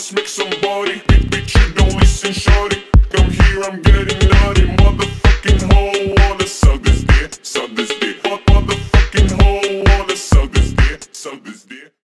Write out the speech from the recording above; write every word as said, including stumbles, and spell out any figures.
let's make some body. Bitch, bitch, you don't listen, shorty. Come here, I'm getting